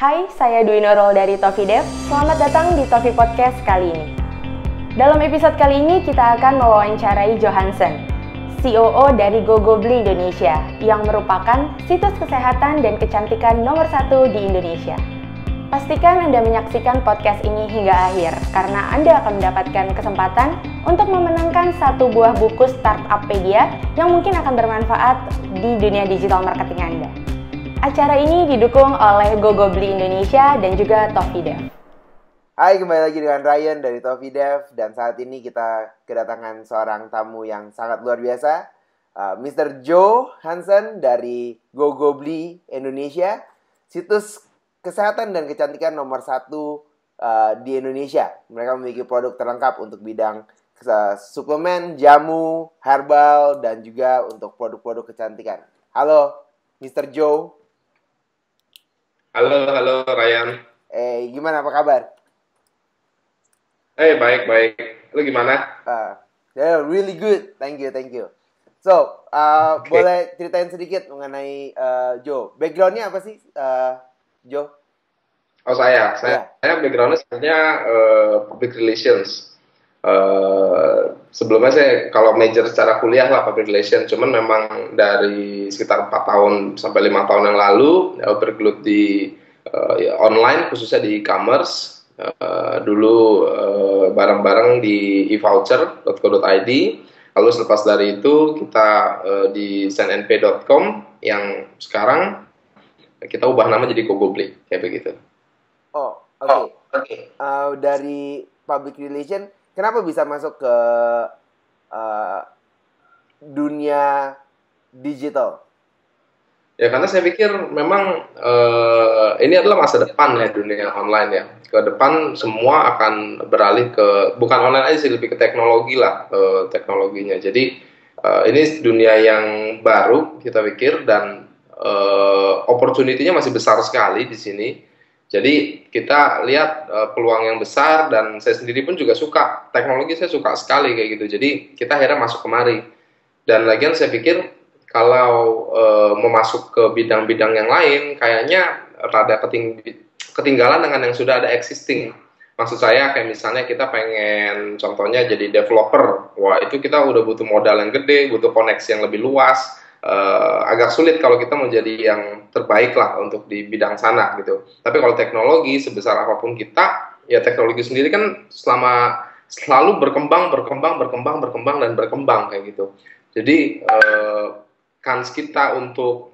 Hai, saya Dwi Nurul dari Tofi Dev. Selamat datang di Tofi Podcast kali ini. Dalam episode kali ini kita akan mewawancarai Johansen, COO dari GoGoBli Indonesia, yang merupakan situs kesehatan dan kecantikan nomor 1 di Indonesia. Pastikan Anda menyaksikan podcast ini hingga akhir, karena Anda akan mendapatkan kesempatan untuk memenangkan satu buah buku Startuppedia yang mungkin akan bermanfaat di dunia digital marketing Anda. Acara ini didukung oleh GoGoBli Indonesia dan juga Tofi Dev. Hai, kembali lagi dengan Ryan dari Tofi Dev. Dan saat ini kita kedatangan seorang tamu yang sangat luar biasa, Mr. Johansen dari GoGoBli Indonesia, situs kesehatan dan kecantikan nomor 1 di Indonesia. Mereka memiliki produk terlengkap untuk bidang suplemen, jamu, herbal, dan juga untuk produk-produk kecantikan. Halo, Mr. Joe. Halo Ryan. Gimana, apa kabar? Baik. Lu gimana? Really good. Thank you. So, Okay. boleh ceritain sedikit mengenai Joe. Backgroundnya apa sih, Joe? Oh, saya backgroundnya sebenarnya public relations. Sebelumnya saya kalau major secara kuliah lah public relations, cuman memang dari sekitar 4 tahun sampai 5 tahun yang lalu bergelut di online, khususnya di e-commerce. Dulu bareng-bareng di evoucher.co.id. Lalu selepas dari itu kita di sendnp.com yang sekarang kita ubah nama jadi GoGoBli, kayak begitu. Oh, oke. Dari public relation, kenapa bisa masuk ke dunia digital? Ya karena saya pikir memang ini adalah masa depan ya, dunia online ya. Ke depan semua akan beralih ke, bukan online aja sih, lebih ke teknologi lah, teknologinya. Jadi ini dunia yang baru kita pikir, dan opportunity-nya masih besar sekali di sini. Jadi kita lihat peluang yang besar, dan saya sendiri pun juga suka teknologi, saya suka sekali kayak gitu. Jadi kita akhirnya masuk kemari. Dan lagian saya pikir kalau mau masuk ke bidang-bidang yang lain, kayaknya rada ketinggalan dengan yang sudah ada existing. Maksud saya kayak misalnya kita pengen contohnya jadi developer, wah itu kita udah butuh modal yang gede, butuh koneksi yang lebih luas, agak sulit kalau kita mau jadi yang terbaik lah untuk di bidang sana gitu. Tapi kalau teknologi sebesar apapun kita, ya teknologi sendiri kan selalu berkembang dan berkembang kayak gitu. Jadi kans kita untuk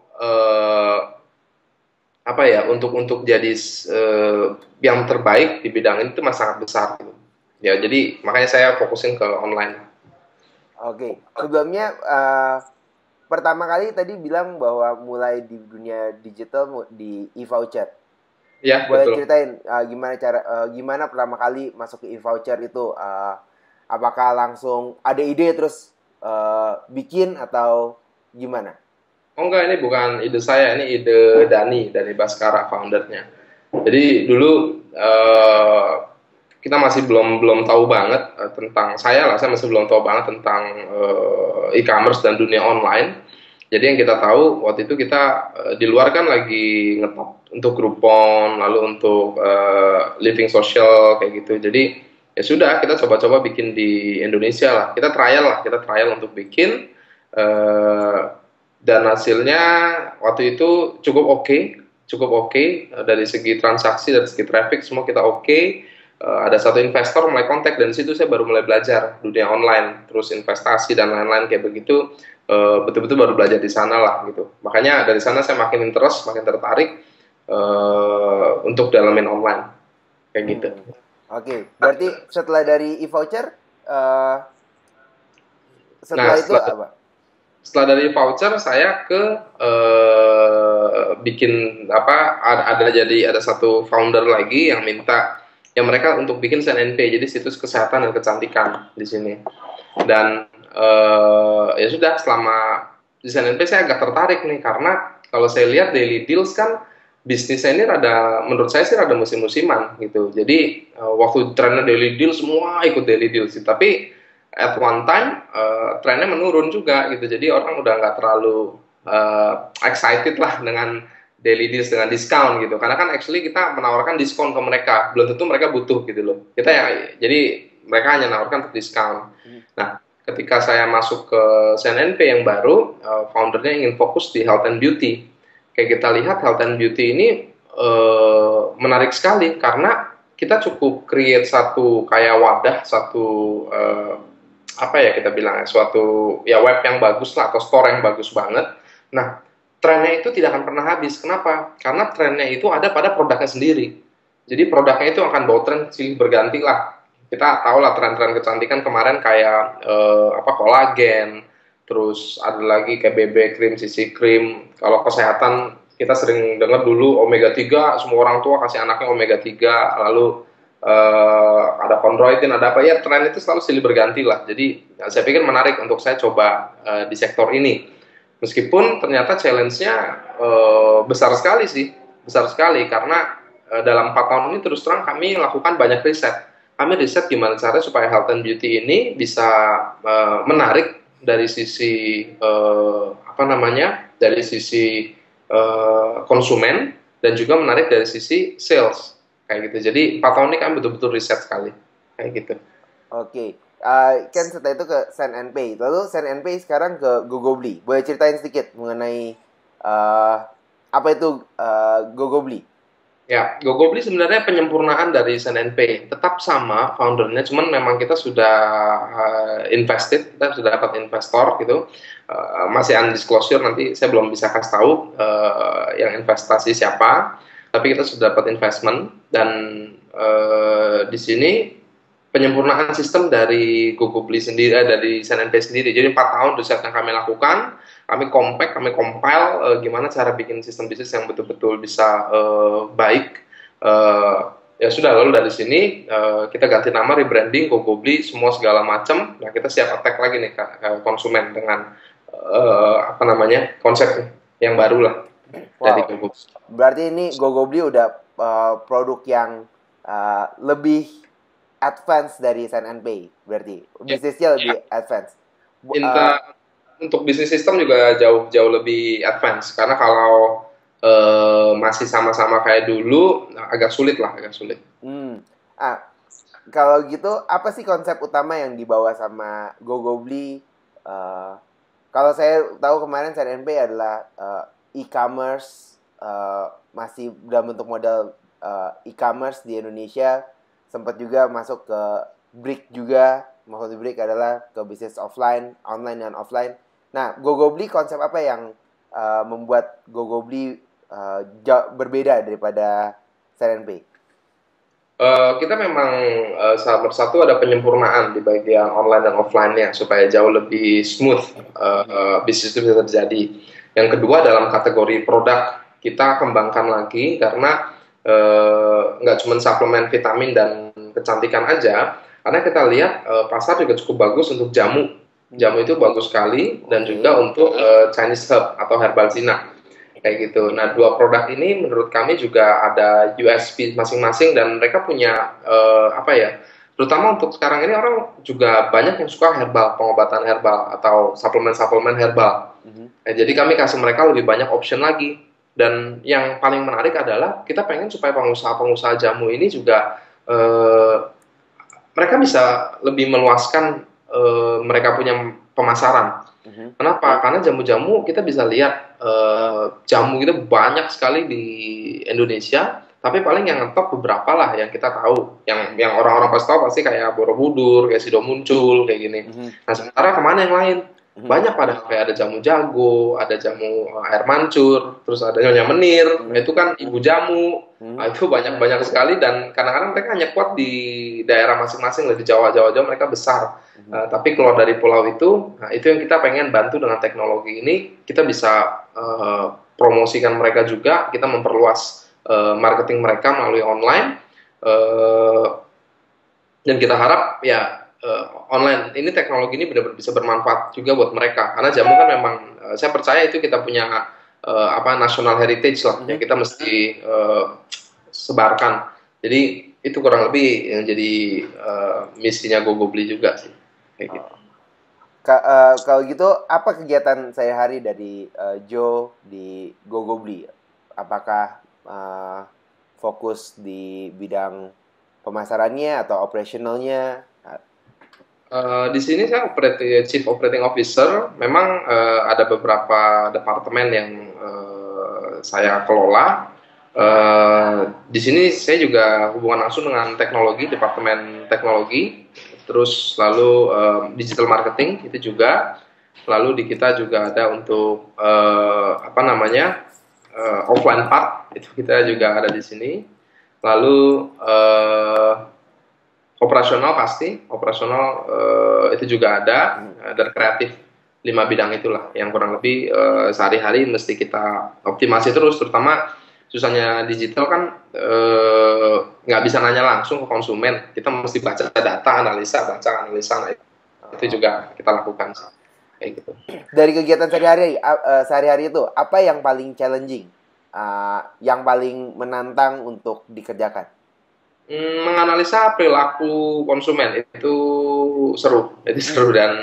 untuk jadi yang terbaik di bidang ini itu masih sangat besar gitu. Ya, jadi makanya saya fokusin ke online. Oke. Sebelumnya pertama kali tadi bilang bahwa mulai di dunia digital di e-voucher. Ya, boleh betul. ceritain gimana pertama kali masuk ke e-voucher itu? Apakah langsung ada ide terus bikin atau gimana? Oh enggak, ini bukan ide saya, ini ide Dani dari Baskara, foundernya. Jadi dulu kita masih belum tahu banget tentang saya masih belum tahu banget tentang e-commerce dan dunia online. Jadi yang kita tahu waktu itu kita di luar kan lagi ngetop untuk Groupon, lalu untuk Living Social kayak gitu. Jadi ya sudah, kita coba-coba bikin di Indonesia lah. Kita trial untuk bikin. Dan hasilnya waktu itu cukup oke. Dari segi transaksi, dari segi traffic semua kita oke. Ada satu investor mulai kontak, dan situ saya baru mulai belajar dunia online, terus investasi dan lain-lain kayak begitu. Betul-betul baru belajar di sana lah gitu. Makanya dari sana saya makin interest, makin tertarik untuk dalamin online kayak gitu. Oke. Berarti setelah dari e-voucher itu apa? Setelah dari voucher saya ke bikin ada satu founder lagi yang minta yang mereka untuk bikin SNNP, jadi situs kesehatan dan kecantikan di sini. Dan ya sudah, selama di SNNP saya agak tertarik nih, karena kalau saya lihat daily deals kan bisnisnya ini menurut saya sih rada musim-musiman gitu. Jadi waktu trennya daily deals semua ikut daily deals, tapi at one time trennya menurun juga gitu. Jadi orang udah nggak terlalu excited lah dengan daily deals dengan diskon gitu. Karena kan actually kita menawarkan diskon ke mereka, belum tentu mereka butuh gitu loh. Kita ya, jadi mereka hanya menawarkan untuk diskon. Nah, ketika saya masuk ke CNNP yang baru, foundernya ingin fokus di health and beauty. Kayak kita lihat health and beauty ini menarik sekali karena kita cukup create satu kayak wadah, satu apa ya kita bilang, suatu ya web yang bagus lah atau store yang bagus banget. Nah, trennya itu tidak akan pernah habis. Kenapa? Karena trennya itu ada pada produknya sendiri. Jadi produknya itu akan bawa tren silih berganti lah. Kita tahu lah tren-tren kecantikan kemarin kayak kolagen, terus ada lagi kayak BB cream, CC cream. Kalau kesehatan kita sering dengar dulu omega 3, semua orang tua kasih anaknya omega 3, lalu ada chondroitin, ada apa ya, tren itu selalu silih berganti lah. Jadi saya pikir menarik untuk saya coba di sektor ini. Meskipun ternyata challenge-nya besar sekali sih, besar sekali karena dalam 4 tahun ini terus terang kami lakukan banyak riset. Kami riset gimana caranya supaya health and beauty ini bisa menarik dari sisi dari sisi konsumen dan juga menarik dari sisi sales kayak gitu. Jadi 4 tahun ini kami betul-betul riset sekali kayak gitu. Oke. Kan setelah itu ke CNNP, lalu CNNP sekarang ke GoGoBli. Boleh ceritain sedikit mengenai apa itu GoGoBli? Ya, GoGoBli sebenarnya penyempurnaan dari CNNP, tetap sama foundernya, cuman memang kita sudah kita sudah dapat investor gitu, masih undisclosure, nanti saya belum bisa kasih tahu yang investasi siapa, tapi kita sudah dapat investment dan di sini penyempurnaan sistem dari GoGoBli sendiri, dari CNNP sendiri. Jadi 4 tahun riset yang kami lakukan, kami compile gimana cara bikin sistem bisnis yang betul-betul bisa baik. Ya sudah, lalu dari sini kita ganti nama, rebranding, GoGoBli, semua segala macam. Nah, kita siap attack lagi nih ke konsumen dengan konsep yang baru lah. Wow. Dari GoGoBli. Berarti ini GoGoBli udah produk yang lebih advance dari CNNP, berarti bisnisnya lebih advance. Untuk bisnis sistem juga jauh lebih advance karena kalau masih sama-sama kayak dulu agak sulit. Kalau gitu apa sih konsep utama yang dibawa sama GoGoBli? Kalau saya tahu kemarin CNNP adalah e-commerce, masih dalam bentuk model e-commerce di Indonesia, sempat juga masuk ke Brick juga. Maksudnya Brick adalah ke bisnis offline, online dan offline. Nah, GoGoBli konsep apa yang membuat GoGoBli berbeda daripada CNNP? Kita memang salah satu ada penyempurnaan di bagian online dan offline-nya supaya jauh lebih smooth bisnis itu bisa terjadi. Yang kedua dalam kategori produk kita kembangkan lagi karena nggak cuma suplemen vitamin dan kecantikan aja, karena kita lihat pasar juga cukup bagus untuk jamu itu bagus sekali, dan juga untuk Chinese herb atau herbal Cina kayak gitu. Nah, 2 produk ini menurut kami juga ada USP masing-masing dan mereka punya terutama untuk sekarang ini orang juga banyak yang suka herbal, pengobatan herbal atau suplemen herbal. Jadi kami kasih mereka lebih banyak option lagi. Dan yang paling menarik adalah kita pengen supaya pengusaha-pengusaha jamu ini juga mereka bisa lebih meluaskan mereka punya pemasaran. Kenapa? Karena jamu-jamu kita bisa lihat jamu itu banyak sekali di Indonesia, tapi paling yang ngetop beberapa lah yang kita tahu, yang orang-orang pasti tahu pasti kayak Borobudur, kayak Sido Muncul kayak gini. Nah, sementara kemana yang lain? Banyak pada kayak ada jamu jago, ada jamu air mancur, terus ada nyonya menir, itu kan ibu jamu, itu banyak sekali, dan kadang-kadang mereka hanya kuat di daerah masing-masing, di Jawa mereka besar, tapi keluar dari pulau itu, nah itu yang kita pengen bantu dengan teknologi ini, kita bisa promosikan mereka juga, kita memperluas marketing mereka melalui online, dan kita harap ya online ini, teknologi ini benar-benar bisa bermanfaat juga buat mereka, karena jamu kan memang saya percaya itu kita punya national heritage lah, yang kita mesti sebarkan. Jadi itu kurang lebih yang jadi misinya GoGoBli juga sih kayak gitu. Kalau gitu apa kegiatan sehari-hari dari Joe di GoGoBli? apakah fokus di bidang pemasarannya atau operationalnya? Di sini saya Chief Operating Officer. Memang ada beberapa departemen yang saya kelola. Di sini saya juga hubungan langsung dengan teknologi, departemen teknologi, terus lalu digital marketing itu juga. Lalu di kita juga ada untuk offline part, itu kita juga ada di sini. Lalu operasional itu juga ada, dan kreatif, 5 bidang itulah yang kurang lebih sehari-hari mesti kita optimasi terus. Terutama susahnya digital kan nggak bisa nanya langsung ke konsumen, kita mesti baca data, analisa. Nah, itu juga kita lakukan kayak gitu. Dari kegiatan sehari-hari itu apa yang paling challenging, yang paling menantang untuk dikerjakan? Menganalisa perilaku konsumen itu seru dan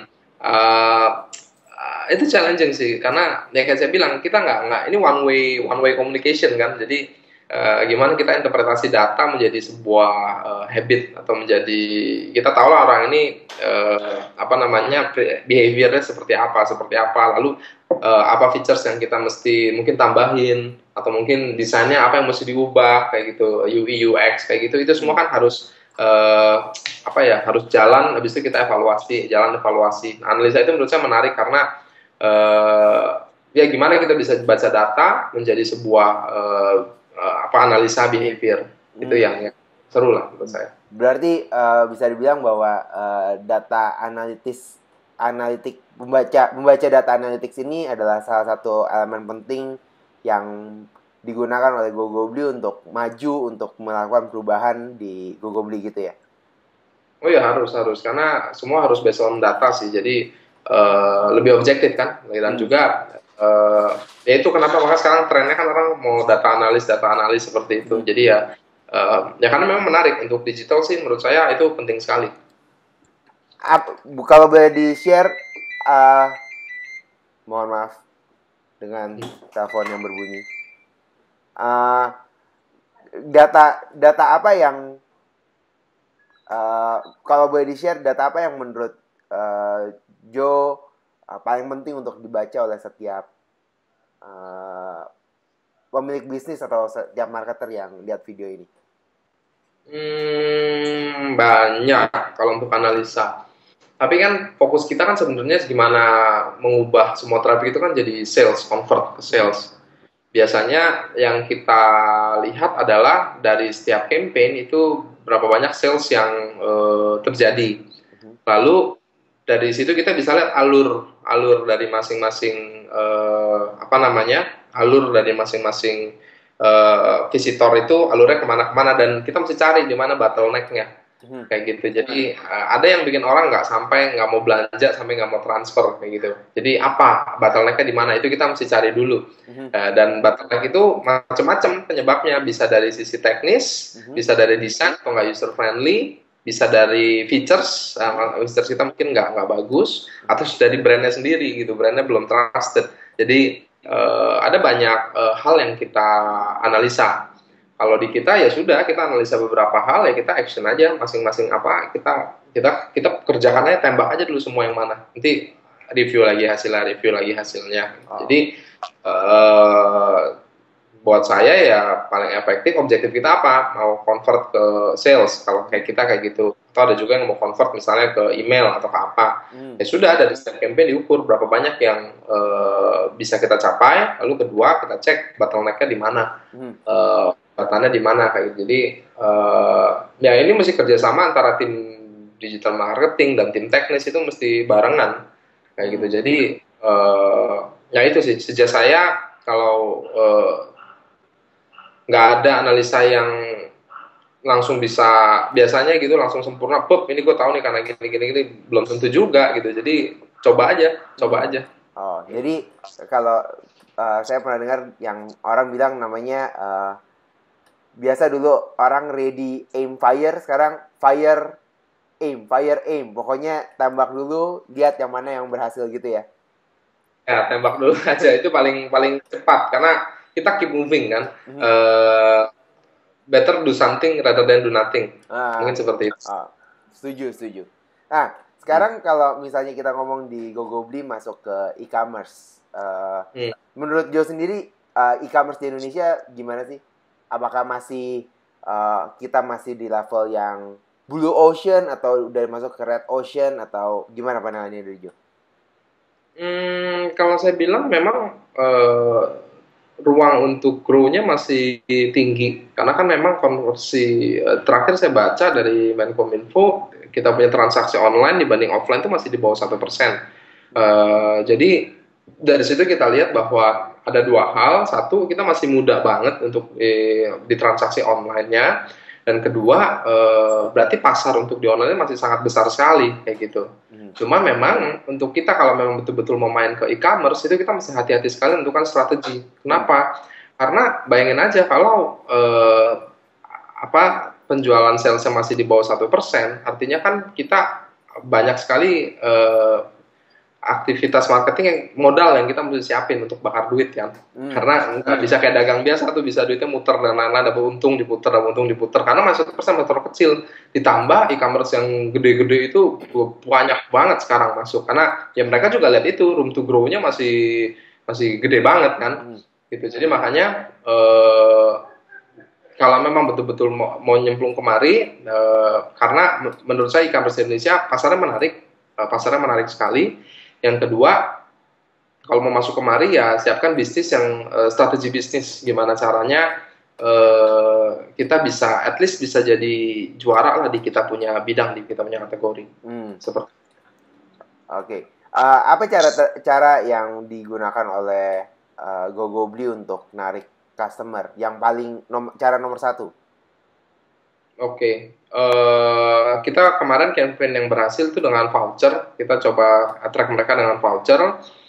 itu challenging sih, karena ya kayak saya bilang, kita nggak ini one way communication kan. Jadi gimana kita interpretasi data menjadi sebuah habit, atau menjadi, kita tahu lah orang ini behaviornya seperti apa, lalu apa features yang kita mesti mungkin tambahin, atau mungkin desainnya apa yang mesti diubah kayak gitu, UI UX kayak gitu. Itu semua kan harus harus jalan, habis itu kita evaluasi. Analisa itu menurut saya menarik karena ya gimana kita bisa baca data menjadi sebuah analisa behavior. Itu yang seru lah menurut saya. Berarti bisa dibilang bahwa data membaca data analytics ini adalah salah satu elemen penting yang digunakan oleh Gogobli untuk maju, untuk melakukan perubahan di Gogobli gitu ya? Oh ya, harus karena semua harus based on data sih. Jadi lebih objektif kan, dan juga ya itu kenapa maka sekarang trennya kan orang mau data analis seperti itu. Jadi ya karena memang menarik. Untuk digital sih menurut saya itu penting sekali. Kalau boleh di-share, mohon maaf dengan telepon yang berbunyi. Data apa yang kalau boleh di-share, data apa yang menurut Joe paling penting untuk dibaca oleh setiap pemilik bisnis atau setiap marketer yang lihat video ini? Banyak kalau untuk analisa. Tapi kan fokus kita kan sebenarnya gimana mengubah semua traffic itu kan jadi sales, convert ke sales. Biasanya yang kita lihat adalah dari setiap campaign itu berapa banyak sales yang terjadi. Lalu dari situ kita bisa lihat alur dari masing-masing visitor itu alurnya kemana-kemana, dan kita mesti cari di mana bottleneck-nya. Kayak gitu. Jadi ada yang bikin orang nggak mau belanja sampai nggak mau transfer kayak gitu. Jadi apa bottleneck-nya di mana, itu kita mesti cari dulu. Dan bottleneck itu macam-macam penyebabnya, bisa dari sisi teknis, bisa dari desain atau nggak user friendly, bisa dari features kita mungkin nggak bagus, atau dari brandnya sendiri gitu, brandnya belum trusted. Jadi ada banyak hal yang kita analisa. Kalau di kita ya sudah, kita analisa beberapa hal, ya kita action aja masing-masing apa, kita kerjakannya, tembak aja dulu semua yang mana. Nanti review lagi hasilnya. Jadi buat saya ya paling efektif, objektif kita apa, mau convert ke sales kalau kayak kita kayak gitu. Atau ada juga yang mau convert misalnya ke email atau ke apa. Ya sudah, dari setiap campaign diukur berapa banyak yang bisa kita capai, lalu kedua kita cek bottleneck-nya di mana. Batanya di mana kayak gitu. Jadi ya ini mesti kerjasama antara tim digital marketing dan tim teknis, itu mesti barengan kayak gitu. Jadi ya itu sih, sejak saya kalau nggak ada analisa yang langsung bisa biasanya gitu langsung sempurna, ini gue tahu nih karena gini belum tentu juga gitu. Jadi coba aja. Oh, jadi kalau saya pernah dengar yang orang bilang namanya biasa dulu orang ready aim fire, sekarang fire aim. Pokoknya tembak dulu, lihat yang mana yang berhasil gitu ya. Ya, tembak dulu aja, itu paling cepat, karena kita keep moving kan. Better do something rather than do nothing. Mungkin seperti itu. Setuju. Nah, sekarang kalau misalnya kita ngomong di Gogobli masuk ke e-commerce, menurut Joe sendiri e-commerce di Indonesia gimana sih? Apakah masih kita masih di level yang blue ocean atau udah masuk ke red ocean atau gimana pandangannya dari Joe? Kalau saya bilang memang ruang untuk grow-nya masih tinggi karena kan memang konversi terakhir saya baca dari Menkominfo kita punya transaksi online dibanding offline itu masih di bawah 1%. Jadi dari situ kita lihat bahwa ada dua hal, satu kita masih muda banget untuk di transaksi online-nya, dan kedua berarti pasar untuk di online masih sangat besar sekali kayak gitu. Cuma memang untuk kita kalau memang betul-betul mau main ke e-commerce itu kita mesti hati-hati sekali menentukan strategi. Kenapa? Karena bayangin aja kalau penjualan salesnya masih di bawah 1%, artinya kan kita banyak sekali aktivitas marketing yang modal yang kita mesti siapin untuk bakar duit kan. Karena nggak bisa kayak dagang biasa tuh bisa duitnya muter dan lain-lain, dapat untung diputer karena masih 1% motor kecil, ditambah e-commerce yang gede-gede itu banyak banget sekarang masuk karena ya mereka juga lihat itu room to grow-nya masih gede banget kan. Gitu. Jadi makanya kalau memang betul-betul mau nyemplung kemari, karena menurut saya e-commerce Indonesia pasarnya menarik sekali. Yang kedua, kalau mau masuk kemari ya siapkan bisnis yang strategi bisnis, gimana caranya kita bisa at least bisa jadi juara lah di kita punya bidang, di kita punya kategori. Seperti. Oke. Apa cara yang digunakan oleh Gogobli untuk narik customer yang paling cara nomor satu? Oke. Kita kemarin campaign yang berhasil itu dengan voucher. Kita coba attract mereka dengan voucher.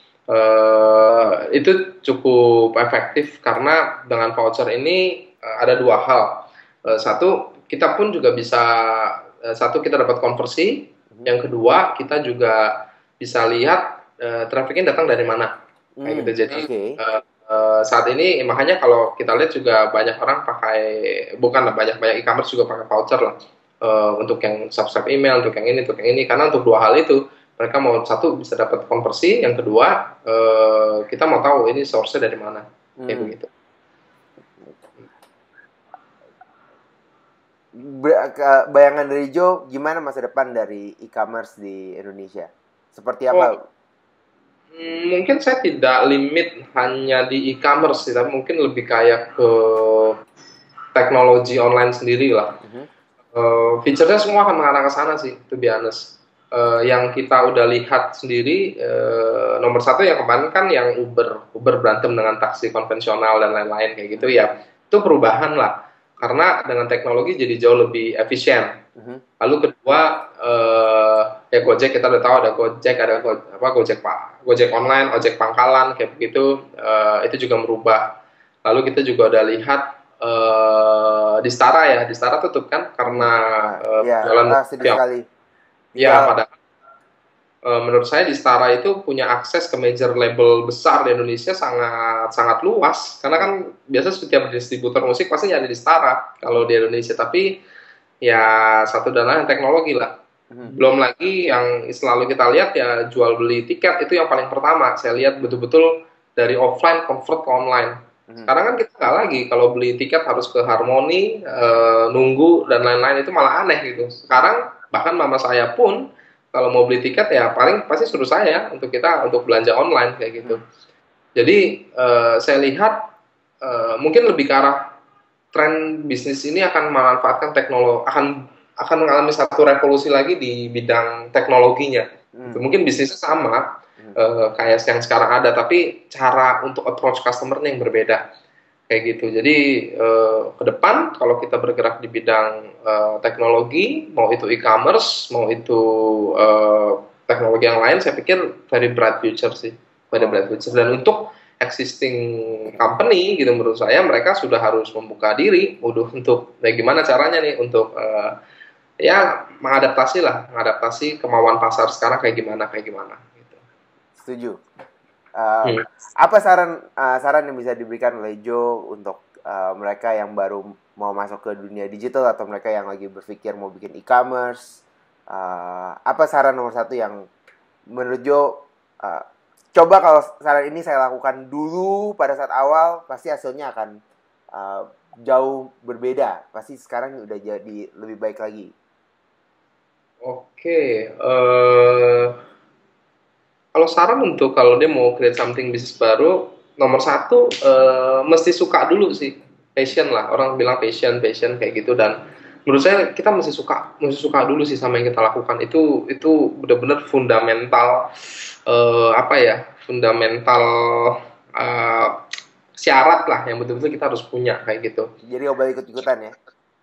Itu cukup efektif karena dengan voucher ini ada dua hal. Satu, kita pun juga bisa kita dapat konversi. Yang kedua, kita juga bisa lihat trafficnya datang dari mana. Kayak gitu. Jadi saat ini makanya kalau kita lihat juga banyak orang banyak e-commerce juga pakai voucher lah untuk yang subscribe email, untuk yang ini karena untuk dua hal itu mereka mau satu bisa dapat konversi, yang kedua kita mau tahu ini source-nya dari mana kayak begitu. Bayangan dari Joe gimana masa depan dari e-commerce di Indonesia? Seperti apa? Mungkin saya tidak limit hanya di e-commerce sih, tapi mungkin lebih kayak ke teknologi online sendiri lah. Feature-nya semua akan mengarah ke sana sih, to be honest. Yang kita udah lihat sendiri, nomor satu yang kemarin kan yang Uber berantem dengan taksi konvensional dan lain-lain kayak gitu ya, itu perubahan lah. Karena dengan teknologi jadi jauh lebih efisien. Lalu kedua, ya Gojek kita udah tahu ada Gojek, ada Gojek online, ojek pangkalan kayak begitu, itu juga merubah. Lalu kita juga udah lihat di Stara tutup kan karena jalan sedih sekali. Ya, padahal menurut saya di Stara itu punya akses ke major label besar di Indonesia sangat luas, karena kan biasa setiap distributor musik pasti ada di Stara kalau di Indonesia, tapi ya satu dan lain teknologi lah. Belum lagi yang selalu kita lihat ya jual beli tiket itu yang paling pertama saya lihat betul-betul dari offline convert ke online. Sekarang kan kita nggak lagi kalau beli tiket harus ke Harmoni, nunggu dan lain-lain, itu malah aneh gitu. Sekarang bahkan mama saya pun kalau mau beli tiket ya paling pasti suruh saya untuk belanja online kayak gitu. Jadi saya lihat mungkin lebih ke arah tren bisnis ini akan memanfaatkan teknologi, akan mengalami satu revolusi lagi di bidang teknologinya. Mungkin bisnisnya sama kayak yang sekarang ada, tapi cara untuk approach customer-nya yang berbeda kayak gitu. Jadi ke depan kalau kita bergerak di bidang teknologi, mau itu e-commerce, mau itu teknologi yang lain, saya pikir very bright future sih, very bright future. Dan untuk existing company gitu menurut saya mereka sudah harus membuka diri untuk gimana caranya nih untuk ya mengadaptasi kemauan pasar sekarang kayak gimana gitu. Setuju. Hmm. Apa saran yang bisa diberikan oleh Joe untuk mereka yang baru mau masuk ke dunia digital atau mereka yang lagi berpikir mau bikin e-commerce? Apa saran nomor satu yang menurut Joe coba kalau saran ini saya lakukan dulu pada saat awal pasti hasilnya akan jauh berbeda. Pasti sekarang udah jadi lebih baik lagi. Oke, kalau saran untuk kalau dia mau create something bisnis baru, nomor satu mesti suka dulu sih, passion lah. Orang bilang passion kayak gitu, dan menurut saya kita mesti suka dulu sih sama yang kita lakukan. Itu benar-benar fundamental, apa ya, fundamental eh, syarat lah yang betul-betul kita harus punya kayak gitu. Jadi nggak boleh ikut-ikutan ya.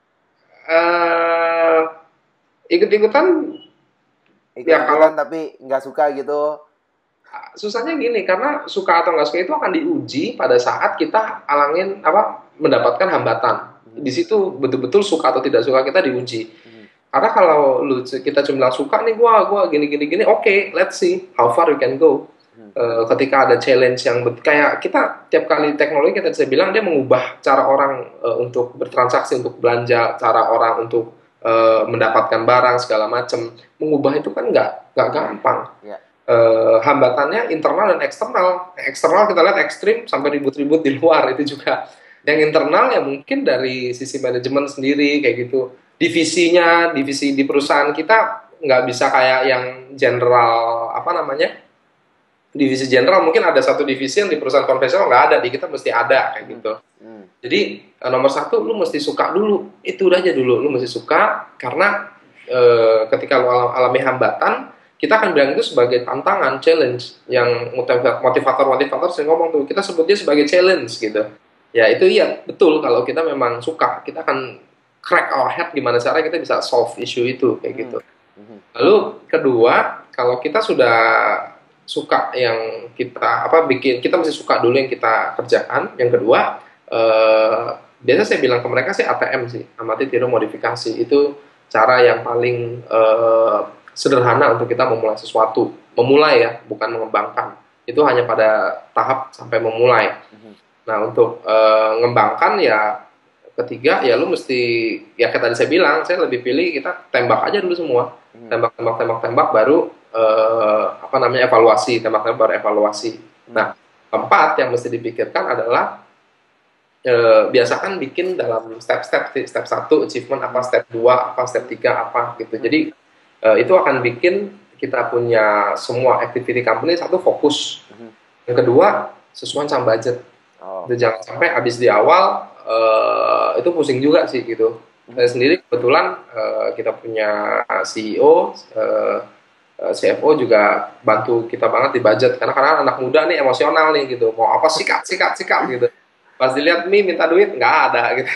eh Ikut-ikutan ya kalau Ikut-ikutan tapi nggak suka gitu. susahnya gini, karena suka atau nggak suka itu akan diuji pada saat kita mendapatkan hambatan. Di situ betul-betul suka atau tidak suka kita diuji. Karena kalau kita cuma bilang suka nih, gua gini, oke, let's see how far we can go. Ketika ada challenge yang kayak kita tiap kali teknologi kita bisa bilang dia mengubah cara orang untuk bertransaksi, untuk belanja, cara orang untuk mendapatkan barang segala macam. Mengubah itu kan nggak gampang. Ya. Hambatannya internal dan eksternal. Eksternal kita lihat ekstrim sampai ribut-ribut di luar itu juga. Yang internal ya mungkin dari sisi manajemen sendiri kayak gitu. Divisi di perusahaan kita nggak bisa kayak yang general divisi general. Mungkin ada satu divisi yang di perusahaan konvensional nggak ada, di kita mesti ada kayak gitu. Jadi nomor satu lu mesti suka dulu, itu aja dulu, lu mesti suka karena ketika lu alami hambatan kita akan bilang itu sebagai tantangan, challenge. Yang motivator sering ngomong tuh, kita sebutnya sebagai challenge gitu. Ya itu iya, betul. Kalau kita memang suka, kita akan crack our head gimana cara kita bisa solve issue itu kayak gitu. Lalu kedua, kalau kita sudah suka yang kita bikin, kita mesti suka dulu yang kita kerjakan. Yang kedua, biasa saya bilang ke mereka sih ATM sih, amati tiru modifikasi. Itu cara yang paling sederhana untuk kita memulai sesuatu. Memulai ya, bukan mengembangkan. Itu hanya pada tahap sampai memulai. Nah, untuk mengembangkan ya ketiga, ya lu mesti, ya kayak tadi saya bilang, saya lebih pilih kita tembak aja dulu semua. Tembak, baru evaluasi. Tembak baru evaluasi. Nah, keempat yang mesti dipikirkan adalah biasakan bikin dalam step-step. Step 1 achievement apa, step 2 apa, step 3 apa gitu. Jadi itu akan bikin kita punya semua activity company satu fokus. Yang kedua sesuai sama budget. Jangan sampai habis di awal itu pusing juga sih gitu. Saya sendiri kebetulan kita punya CEO, CFO juga bantu kita banget di budget, karena anak muda nih emosional nih gitu, mau apa sikat gitu. Pas dilihat minta duit nggak ada gitu.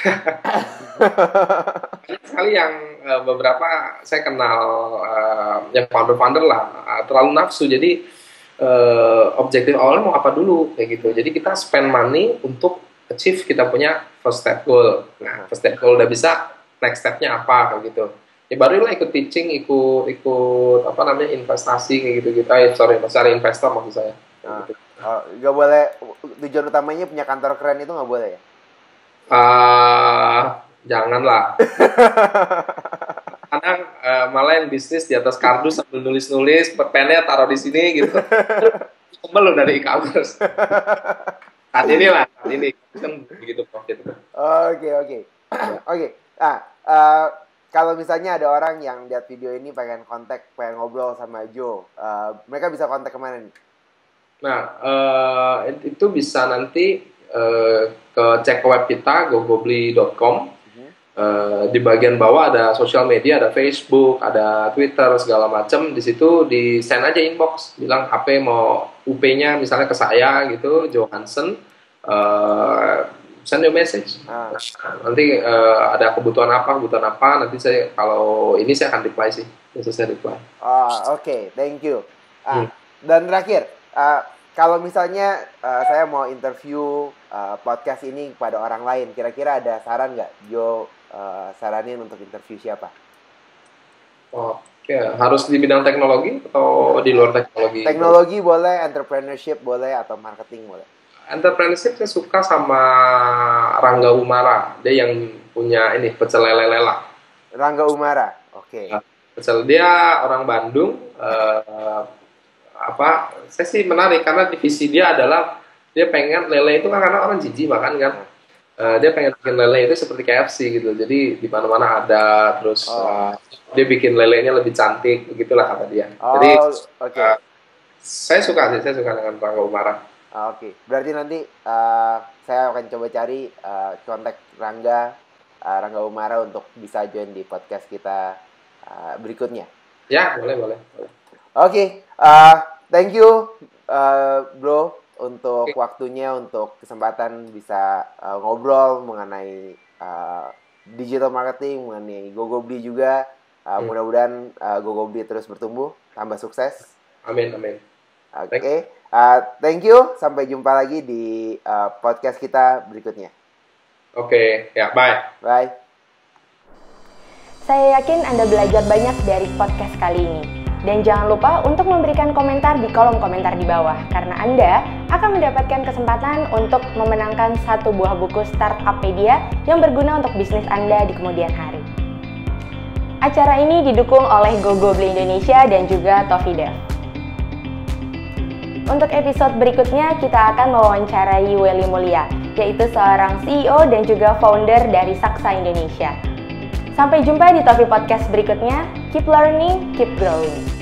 Banyak sekali yang beberapa saya kenal yang founder lah terlalu nafsu, jadi objektif awalnya mau apa dulu kayak gitu. Jadi kita spend money untuk achieve kita punya first step goal. Nah, first step goal udah bisa, next stepnya apa kayak gitu. Ya baru lah ikut pitching, ikut investasi kayak gitu. Cari investor maksud saya. Gitu. Gak boleh, tujuan utamanya punya kantor keren itu nggak boleh ya? Janganlah. Kadang malah yang bisnis di atas kardus sambil nulis-nulis, pennya taruh di sini gitu. Kembali lo dari e-commerce. Saat ini kan begitu profit. Oke. Kalau misalnya ada orang yang lihat video ini pengen ngobrol sama Joe, mereka bisa kontak kemana nih? Nah, itu bisa nanti ke cek web kita gogobli.com. Di bagian bawah ada sosial media, ada Facebook, ada Twitter, segala macam. Di situ di send aja inbox, bilang HP mau UP-nya misalnya ke saya gitu, Joe Hansen. Send your message. Nanti ada kebutuhan apa, nanti saya kalau ini saya akan reply sih. Biasa saya reply. Oke, thank you. Dan terakhir, kalau misalnya saya mau interview podcast ini kepada orang lain, kira-kira ada saran nggak, Joe? Saranin untuk interview siapa? Ya, harus di bidang teknologi atau di luar teknologi? Teknologi boleh, entrepreneurship boleh, atau marketing boleh. Entrepreneurship saya suka sama Rangga Umara. Dia yang punya ini pecel lele lela. Rangga Umara, oke. Pecel dia orang Bandung. Saya sih menarik karena divisi dia adalah dia pengen lele itu kan karena orang jijik makan kan. Dia pengen bikin lele itu seperti KFC gitu. Jadi di mana-mana ada, terus dia bikin lelenya lebih cantik, begitulah kata dia. Jadi saya suka dengan Rangga Umara. Oke. Berarti nanti saya akan coba cari kontak Rangga Umara untuk bisa join di podcast kita berikutnya. Ya, boleh. Oke. Thank you, bro, untuk waktunya, untuk kesempatan bisa ngobrol mengenai digital marketing, mengenai GoGoBli juga. Mudah-mudahan GoGoBli terus bertumbuh, tambah sukses. Amin. Oke. Thank you. Sampai jumpa lagi di podcast kita berikutnya. Oke, ya, bye. Bye. Saya yakin Anda belajar banyak dari podcast kali ini. Dan jangan lupa untuk memberikan komentar di kolom komentar di bawah, karena Anda akan mendapatkan kesempatan untuk memenangkan satu buah buku Startuppedia yang berguna untuk bisnis Anda di kemudian hari. Acara ini didukung oleh GoGoBli Indonesia dan juga TofiDev. Untuk episode berikutnya, kita akan mewawancarai Welly Mulia, yaitu seorang CEO dan juga founder dari Saksa Indonesia. Sampai jumpa di Tofi Podcast berikutnya. Keep learning, keep growing.